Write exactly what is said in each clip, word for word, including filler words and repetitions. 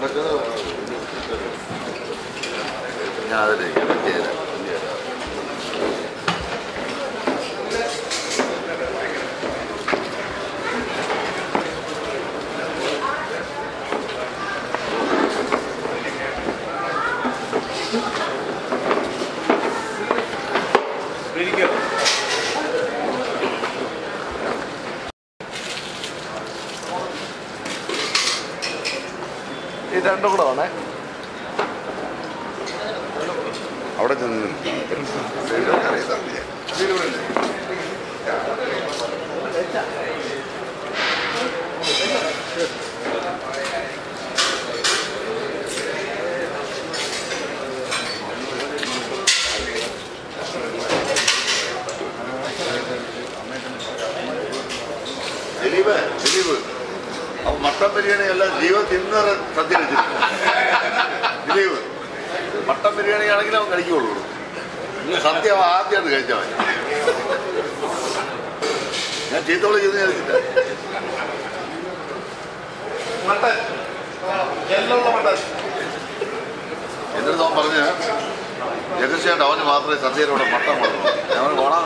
ഞാൻ അതിന് ചെയ്ത ഈ രണ്ടും കൂടെ വേണേ അവിടെ ചെന്ന് ദിലീപ് ദിലീപ് അപ്പൊ മട്ടൻ ബിരിയാണി അല്ല ജീവൻ തിന്നറ സദ്യ കഴിച്ചിരിക്കും ദിലീപ് മട്ടൻ ബിരിയാണി ആണെങ്കിൽ അവൻ കഴിക്കുള്ളൂ സദ്യ അവൻ ആദ്യമായിട്ട് കഴിച്ചാൽ മതി ഞാൻ ചീത്തോളം ചെയ്ത് കഴിച്ചില്ല എന്നിട്ട് അവൻ പറഞ്ഞ് രഹസ്യമായിട്ട് അവന് മാത്രമേ സദ്യയിലൂടെ മട്ടൻ പറഞ്ഞു അവന് പോണാ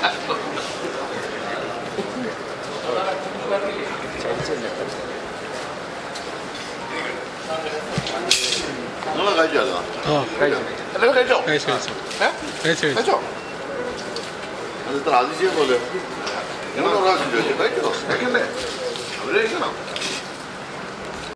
നിങ്ങൾ കഴിച്ചോ എല്ലാവരും കഴിച്ചോ കഴിച്ചോ അത് ഇത്ര അതിശയം പോലെ നിങ്ങൾ പ്രാവശ്യം ചോദിച്ചു കഴിക്കോ കഴിക്കണ്ടേ അവര് കഴിക്കണം